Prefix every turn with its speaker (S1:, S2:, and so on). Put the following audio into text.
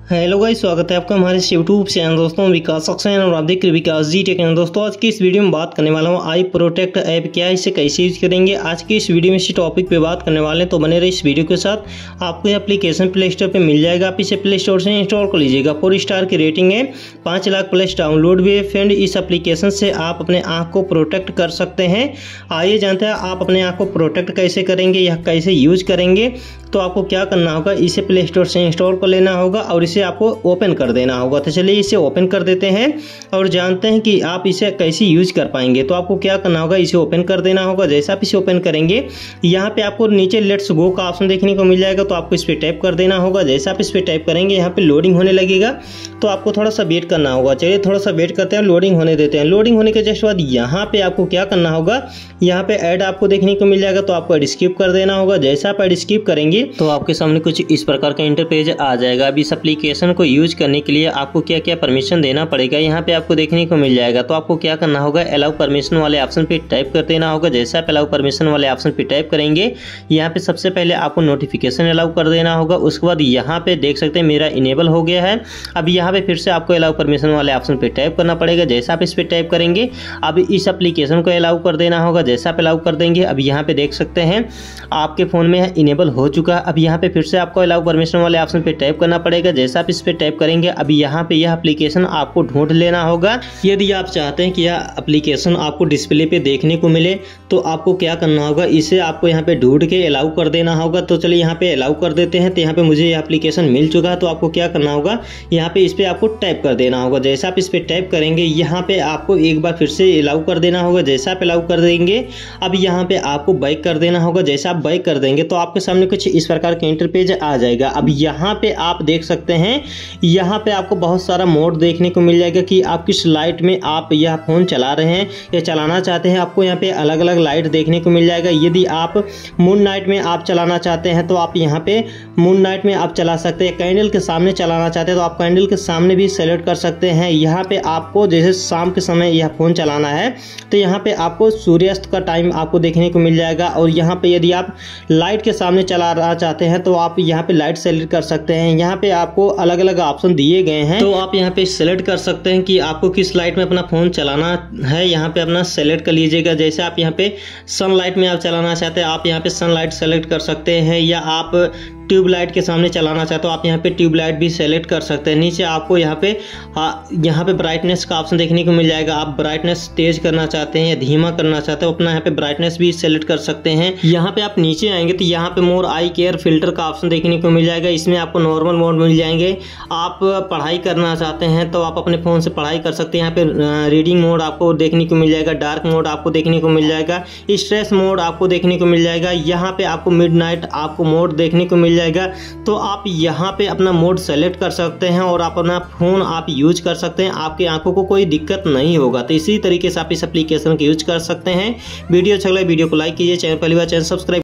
S1: Hello guys, स्वागत है आपका हमारे इस यूट्यूब चैनल दोस्तों विकास सक्सेना और आप देख रहे विकास जी टेक। दोस्तों आज की इस वीडियो में बात करने वाला हूँ आई प्रोटेक्ट ऐप क्या है, इसे कैसे यूज करेंगे। आज की इस वीडियो में इसी टॉपिक पे बात करने वाले हैं, तो बने रहे इस वीडियो के साथ। आपको ये एप्लीकेशन प्ले स्टोर पर मिल जाएगा, आप इसे प्ले स्टोर से इंस्टॉल कर लीजिएगा। 4 स्टार की रेटिंग है, 5 लाख प्लस डाउनलोड भी है। फ्रेंड, इस एप्लीकेशन से आप अपने आँख को प्रोटेक्ट कर सकते हैं। आइए जानते हैं आप अपने आँख को प्रोटेक्ट कैसे करेंगे या कैसे यूज करेंगे। तो आपको क्या करना होगा, इसे प्ले स्टोर से इंस्टॉल कर लेना होगा और इसे आपको ओपन कर देना होगा। तो चलिए इसे ओपन कर देते हैं और जानते हैं कि आप इसे कैसे यूज कर पाएंगे। तो आपको क्या करना होगा, इसे ओपन कर देना होगा। जैसे आप इसे ओपन करेंगे, यहाँ पे आपको नीचे लेट्स गो का ऑप्शन देखने को मिल जाएगा, तो आपको इस पर टैप कर देना होगा। जैसे आप इस पर टैप करेंगे, यहाँ पे लोडिंग होने लगेगा, तो आपको थोड़ा सा वेट करना होगा। चलिए थोड़ा सा वेट करते हैं, लोडिंग होने देते हैं। लोडिंग होने के जस्ट बाद यहाँ पे आपको क्या करना होगा, यहाँ पे ऐड आपको देखने को मिल जाएगा, तो आपको ऐड स्किप कर देना होगा। जैसे आप ऐड स्किप करेंगे तो आपके सामने कुछ इस प्रकार का इंटरपेज आ जाएगा। अब इस एप्लीकेशन को यूज करने के लिए आपको क्या क्या परमिशन देना पड़ेगा, यहाँ पे आपको देखने को मिल जाएगा। तो आपको क्या करना होगा, अलाउ परमिशन वाले ऑप्शन पे टाइप कर देना होगा। जैसे आप अलाउ परमिशन वाले ऑप्शन पे टाइप करेंगे, यहाँ पे सबसे पहले आपको नोटिफिकेशन अलाउ कर देना होगा। उसके बाद यहाँ पे देख सकते हैं मेरा इनेबल हो गया है। अब यहाँ पे फिर से आपको अलाउ परमिशन वाले ऑप्शन पे टाइप करना पड़ेगा। जैसे आप इस पे टाइप करेंगे, अब इस एप्लीकेशन को अलाउ कर देना होगा। जैसे आप अलाउ कर देंगे, अब यहाँ पे देख सकते हैं आपके फोन में इनेबल हो चुका है। अब यहाँ पे फिर से आपको अलाउ परमिशन वाले ऑप्शन पे टाइप करना पड़ेगा। जैसे आप इस पे टाइप करेंगे, अब यहाँ पे यह एप्लीकेशन आपको ढूंढ लेना होगा। यदि आप चाहते हैं कि यह एप्लीकेशन आपको डिस्प्ले पे देखने को मिले, तो आपको क्या करना होगा, इसे आपको यहाँ पे ढूंढ के अलाउ कर देना होगा। तो चलिए यहाँ पे अलाउ कर देते हैं। तो यहाँ पे मुझे यह एप्लीकेशन मिल चुका है, तो आपको क्या करना होगा, यहाँ पे इस पे आपको टाइप कर देना होगा। जैसे आप इस पे टाइप करेंगे, यहाँ पे आपको एक बार फिर से अलाउ कर देना होगा। जैसे आप अलाउ कर देंगे, अब यहाँ पे आपको बैक कर देना होगा। जैसे आप बैक कर देंगे, तो आपके सामने कुछ इस प्रकार का इंटरपेज आ जाएगा। अब यहाँ पे आप देख सकते हैं, यहाँ पे आपको बहुत सारा मोड देखने को मिल जाएगा कि आप किस लाइट में आप यह फोन चला रहे हैं या चलाना चाहते हैं। आपको यहाँ पे अलग अलग लाइट देखने को मिल जाएगा। यदि आप मून नाइट में आप चलाना चाहते हैं, तो आप यहाँ पे मून नाइट में आप चला सकते हैं। कैंडल के सामने चलाना चाहते हैं, तो आप कैंडल के सामने भी सेलेक्ट कर सकते हैं। यहाँ पे आपको जैसे शाम के समय यह फोन चलाना है, तो यहाँ पे आपको सूर्यास्त का टाइम आपको देखने को मिल जाएगा। और यहाँ पे यदि आप लाइट के सामने चलाना चाहते हैं, तो आप यहाँ पे लाइट सेलेक्ट कर सकते हैं। यहाँ पे आपको अलग अलग ऑप्शन दिए गए हैं, तो आप यहाँ पे सेलेक्ट कर सकते हैं कि आपको किस लाइट में अपना फोन चलाना है। यहाँ पे अपना सेलेक्ट कर लीजिएगा। जैसे आप यहाँ पे सनलाइट में आप चलाना चाहते हैं, आप यहाँ पे सनलाइट सेलेक्ट कर सकते हैं, या आप ट्यूबलाइट के सामने चलाना चाहते हो, आप यहाँ पे ट्यूबलाइट भी सेलेक्ट कर सकते हैं। नीचे आपको यहाँ पे ब्राइटनेस का ऑप्शन देखने को मिल जाएगा। आप ब्राइटनेस तेज करना चाहते हैं या धीमा करना चाहते हो, अपना यहाँ पे ब्राइटनेस भी सेलेक्ट कर सकते हैं। यहाँ पे आप नीचे आएंगे, तो यहाँ पे मोर आई केयर फिल्टर का ऑप्शन देखने को मिल जाएगा। इसमें आपको नॉर्मल मोड मिल जाएंगे। आप पढ़ाई करना चाहते हैं, तो आप अपने फ़ोन से पढ़ाई कर सकते हैं। यहाँ पे रीडिंग मोड आपको देखने को मिल जाएगा, डार्क मोड आपको देखने को मिल जाएगा, स्ट्रेस मोड आपको देखने को मिल जाएगा। यहाँ पे आपको मिडनाइट आपको मोड देखने को मिल जाएगा। तो आप यहाँ पे अपना मोड सेलेक्ट कर सकते हैं और आप अपना फोन आप यूज कर सकते हैं। आपकी आंखों को कोई दिक्कत नहीं होगा। तो इसी तरीके से आप इस एप्लीकेशन को यूज कर सकते हैं। वीडियो अच्छा लगे वीडियो को लाइक कीजिए, चैनल पहली बार चैनल सब्सक्राइब